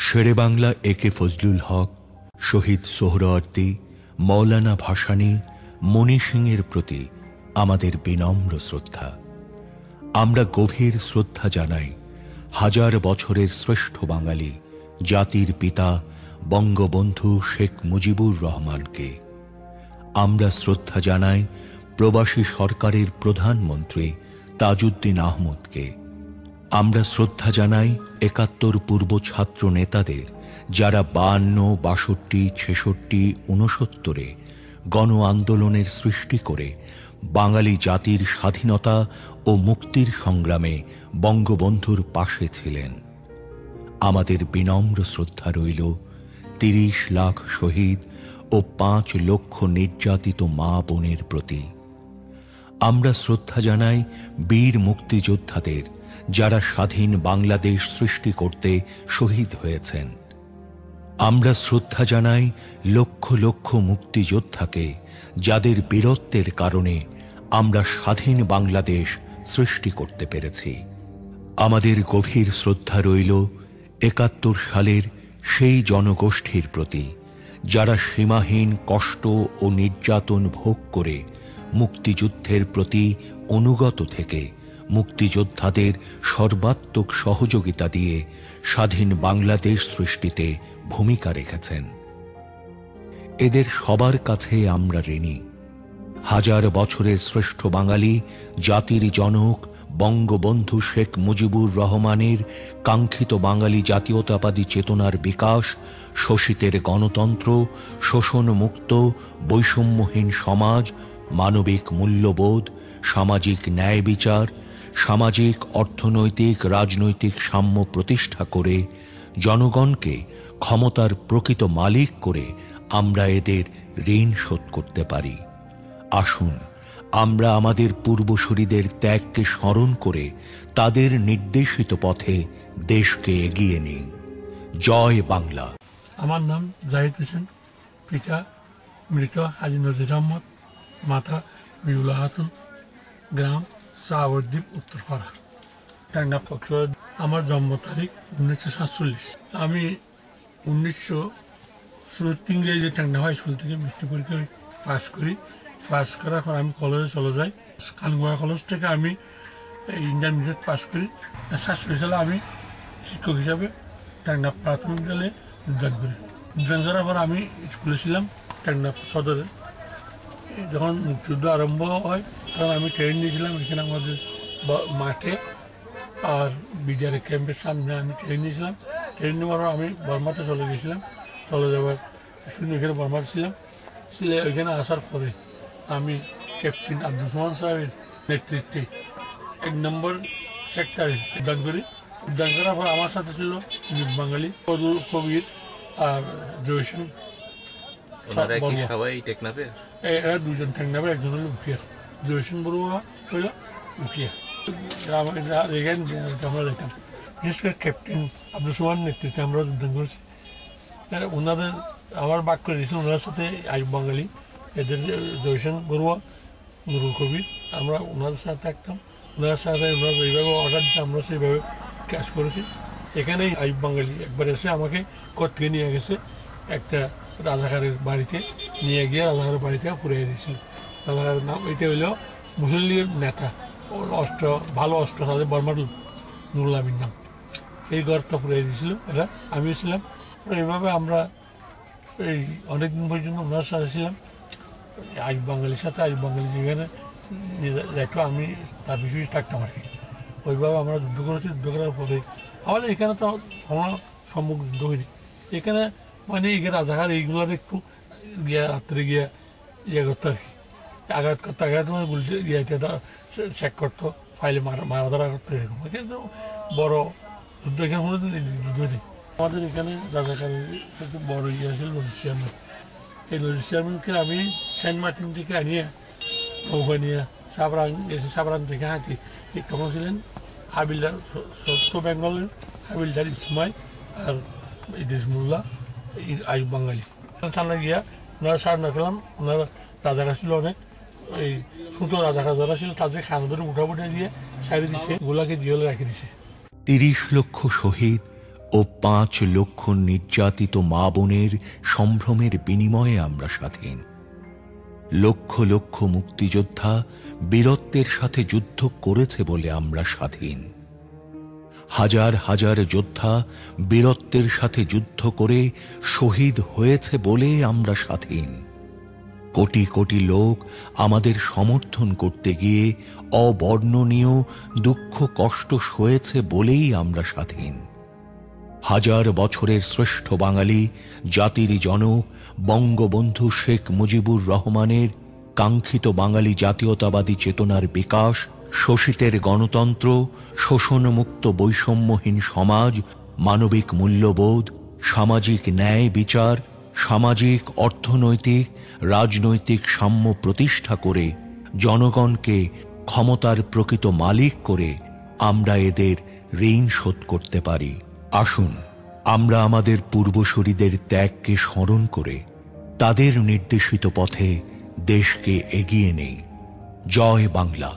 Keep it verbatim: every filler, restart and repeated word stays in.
শেরে বাংলা এ কে ফজলুল হক, শহীদ সোহরাওয়ার্দী, মৌলানা ভাসানী, মণি সিংয়ের প্রতি আমাদের বিনম্র শ্রদ্ধা। আমরা গভীর শ্রদ্ধা জানাই হাজার বছরের শ্রেষ্ঠ বাঙালি জাতির পিতা বঙ্গবন্ধু শেখ মুজিবুর রহমানকে। আমরা শ্রদ্ধা জানাই প্রবাসী সরকারের প্রধানমন্ত্রী তাজউদ্দিন আহমদকে। আমরা শ্রদ্ধা জানাই একাত্তর পূর্ব ছাত্র নেতাদের, যারা বায়ান্ন, বাষট্টি, ছেষট্টি, ঊনসত্তরে গণ আন্দোলনের সৃষ্টি করে বাঙালি জাতির স্বাধীনতা ও মুক্তির সংগ্রামে বঙ্গবন্ধুর পাশে ছিলেন। আমাদের বিনম্র শ্রদ্ধা রইল তিরিশ লাখ শহীদ ও পাঁচ লক্ষ নির্যাতিত মা বোনের প্রতি। আমরা শ্রদ্ধা জানাই বীর মুক্তিযোদ্ধাদের, যারা স্বাধীন বাংলাদেশ সৃষ্টি করতে শহীদ হয়েছেন। আমরা শ্রদ্ধা জানাই লক্ষ লক্ষ মুক্তিযোদ্ধাকে, যাদের বীরত্বের কারণে আমরা স্বাধীন বাংলাদেশ সৃষ্টি করতে পেরেছি। আমাদের গভীর শ্রদ্ধা রইল একাত্তর সালের সেই জনগোষ্ঠীর প্রতি, যারা সীমাহীন কষ্ট ও নির্যাতন ভোগ করে মুক্তিযুদ্ধের প্রতি অনুগত থেকে মুক্তিযোদ্ধাদের সর্বাত্মক সহযোগিতা দিয়ে স্বাধীন বাংলাদেশ সৃষ্টিতে ভূমিকা রেখেছেন। এদের সবার কাছে আমরা ঋণী। হাজার বছরের শ্রেষ্ঠ বাঙালি জাতির জনক বঙ্গবন্ধু শেখ মুজিবুর রহমানের কাঙ্ক্ষিত বাঙালি জাতীয়তাবাদী চেতনার বিকাশ, শোষিতের গণতন্ত্র, শোষণমুক্ত বৈষম্যহীন সমাজ, মানবিক মূল্যবোধ, সামাজিক ন্যায় বিচার, সামাজিক অর্থনৈতিক রাজনৈতিক সাম্য প্রতিষ্ঠা করে জনগণকে ক্ষমতার প্রকৃত মালিক করে আমরা এদের ঋণ শোধ করতে পারি। আসুন আমরা আমাদের পূর্বসূরীদের ত্যাগকে স্মরণ করে তাদের নির্দেশিত পথে দেশকে এগিয়ে নিই। জয় বাংলা। আমার নাম জাহিদ হোসেন, পিতা মৃত হাজী নজির আহমদ, মাতা বিউলা খাতুন, গ্রাম সাগরদ্বীপ, উত্তরপাড়া, টাঙ্গা পক্ষর। আমার জন্ম তারিখ উনিশশো সাতচল্লিশ। আমি উনিশশো চুয়াত্তর ইংরেজি টাঙ্গা হাই স্কুল থেকে বৃত্তি পরীক্ষা পাস করি। পাস করার পর আমি কলেজে চলে যাই। কানগুয়া কলেজ থেকে আমি ইন্টারমিডিয়েট পাস করি। সাতচল্লিশ সালে আমি শিক্ষক হিসাবে টাঙ্গা প্রাথমিক বিদ্যালয়ে উদ্যান করি। উদ্যান করার পর আমি স্কুলে ছিলাম টাঙ্গা সদরে। যখন মুক্তিযুদ্ধ আরম্ভ হয় তখন আমি ট্রেন নিয়েছিলাম এখানে আমাদের মাঠে, আর বিডিআর ক্যাম্পের সামনে আমি ট্রেন নিয়েছিলাম। ট্রেন নেওয়ার আমি বর্মাতে চলে গেছিলাম। চলে যাওয়ার শুনে এখানে বর্মাতে ছিলাম। ছিলে ওইখানে আসার পরে আমি ক্যাপ্টেন আব্দুল সোহান সাহেবের নেতৃত্বে এক নম্বর সেক্টরে উদ্যান করি। উদ্যান করার পর আমার সাথে ছিল বাঙালি পদুল কবির আর জয়সিং। এরা দুজন টেকনাফের, একজন হলো উখিয়ার। জয়সিং বড়ুয়া হইল উখিয়া। আমরা যেতাম, বিশেষ করে ক্যাপ্টেন আব্দুল সোহান নেতৃত্বে আমরা উদ্যান করেছি। ওনাদের আমার বাক করে দিয়েছিল ওনার সাথে আইব বাঙালি, এদের জয়সেন বড়ুয়া, নুরুল কবির। আমরা ওনাদের সাথে থাকতাম, ওনার সাথে ওনারা যেইভাবে অর্ডার দিতে আমরা সেইভাবে কাজ করেছি। এখানেই আইব বাঙালি একবার এসে আমাকে কট থেকে নিয়ে গেছে একটা রাজাকারের বাড়িতে, নিয়ে গিয়ে রাজাকারের বাড়িতে পুড়িয়ে দিয়েছিল। রাজাকারের নাম এটা হইল মুসল্লির নেতা, অস্ত্র ভালো অস্ত্র সাথে বর্মার নুরুল আমির নাম। এই ঘরটা পুড়িয়ে দিয়েছিল এরা, আমিও ছিলাম। এইভাবে আমরা এই অনেকদিন পর্যন্ত ওনার সাথে ছিলাম, আজ বাঙালির সাথে। আজ বাঙালি যেখানে যাইতো আমি তার পিছনে থাকতাম আর কি। ওইভাবে আমরা যুদ্ধ করেছি। যুদ্ধ করার পরে আমাদের এখানে তো আমরা সম্মুখ যুদ্ধ হয়নি। এখানে মানে এখানে রাজাকার এইগুলোর একটু গিয়া রাত্রে গিয়া ইয়ে করতো আর কি, আঘাত করতো। আঘাত মানে বলছে ইয়েতে চেক করতো, ফাইলে মারা মারা ধরা করতো। এরকম এখানে তো বড় যুদ্ধ এখানে কোনো যুদ্ধ নেই। আমাদের এখানে রাজাকারের একটু বড় ইয়ে ছিল লজিস চেয়ারম্যান। এই লজিস চেয়ারম্যানকে আমি সেন্ট মার্টিন থেকে আনিয়ে নৌকা নিয়ে সাবরাং এসে সাবরাং থেকে হাঁটি। তখন ছিলেন হাবিলদার, সত্য বেঙ্গলের হাবিলদার ইসমাইল আর ইদ্রিস মোল্লা, আইব বাঙালি। থানা গিয়া ওনারা সার না পেলাম। ওনারা রাজাকার ছিল অনেক, এই ছোট রাজাকার যারা ছিল তাদের খানা ধরে উঠাপুটে দিয়ে সাইডে দিচ্ছে, গোলাকে জিওলে রাখি দিচ্ছে। তিরিশ লক্ষ শহীদ ও পাঁচ লক্ষ নির্যাতিত মা বোনের সম্ভ্রমের বিনিময়ে আমরা স্বাধীন। লক্ষ লক্ষ মুক্তিযোদ্ধা বীরত্বের সাথে যুদ্ধ করেছে বলে আমরা স্বাধীন। হাজার হাজার যোদ্ধা বীরত্বের সাথে যুদ্ধ করে শহীদ হয়েছে বলে আমরা স্বাধীন। কোটি কোটি লোক আমাদের সমর্থন করতে গিয়ে অবর্ণনীয় দুঃখ কষ্ট সয়েছে বলেই আমরা স্বাধীন। হাজার বছরের শ্রেষ্ঠ বাঙালি জাতির জনক বঙ্গবন্ধু শেখ মুজিবুর রহমানের কাঙ্ক্ষিত বাঙালি জাতীয়তাবাদী চেতনার বিকাশ, শোষিতের গণতন্ত্র, শোষণমুক্ত বৈষম্যহীন সমাজ, মানবিক মূল্যবোধ, সামাজিক ন্যায় বিচার, সামাজিক অর্থনৈতিক রাজনৈতিক সাম্য প্রতিষ্ঠা করে জনগণকে ক্ষমতার প্রকৃত মালিক করে আমরা এদের ঋণ শোধ করতে পারি। আসুন আমরা আমাদের পূর্বসূরীদের ত্যাগকে স্মরণ করে তাদের নির্দেশিত পথে দেশকে এগিয়ে নেই। জয় বাংলা।